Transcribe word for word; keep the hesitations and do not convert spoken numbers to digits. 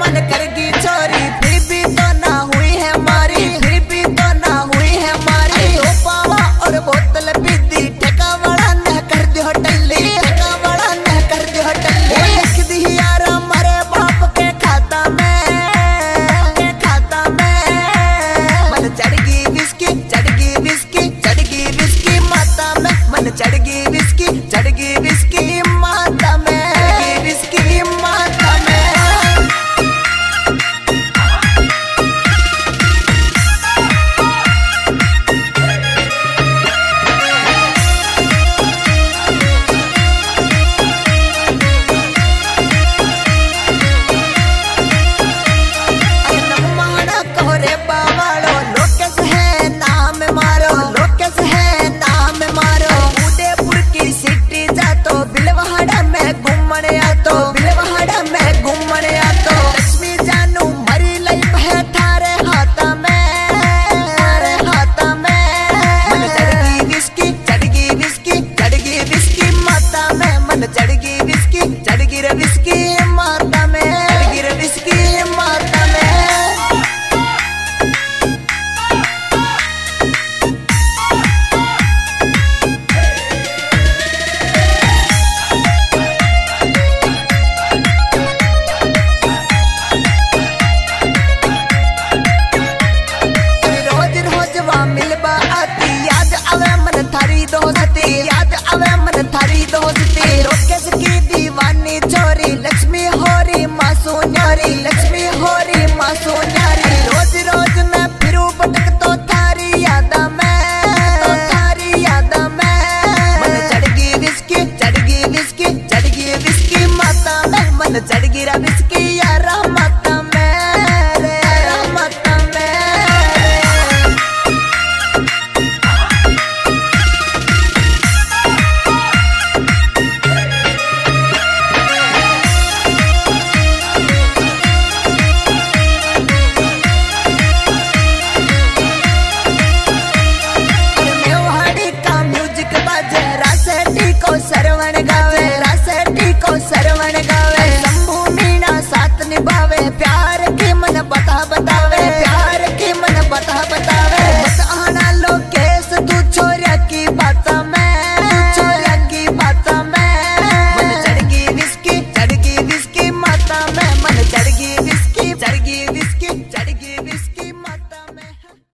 मन करगी चोरी, फिर भी तो ना हुई है मारी, फिर भी तो ना हुई है मारी। ओ पावा और बोतल पीती, ठेका बड़ा न कर दियो टल्ली, ठेका बड़ा न कर दियो टल्ली। लिख दी यार हमारे बाप के खाता में, के खाता में। मन चढ़गी विस्की, चढ़गी विस्की, चढ़गी विस्की माता में। मन चढ़गी विस्की, चढ़गी विस्की माता में, चढ़गी विस्की माता में। चढ़गी विस्की, चढ़गी रे विस्की माता में, चढ़गी रे विस्की माता में। रोज रोज वहाँ मिलबा आती, याद आवे मन थारी दोस्ती, याद आवे मन थारी दोस्ती। रोकेश की दीवानी छोरी, लक्ष्मी होरी मासू न्यारी, लक्ष्मी होरी मासू न्यारी। रोज रोज मैं फिरू भटक तो थारी यादा में, तो थारी यादा में। मन चढ़गी विस्की, चढ़गी विस्की, चढ़गी विस्की माता में। मन चढ़गी रा विस्की।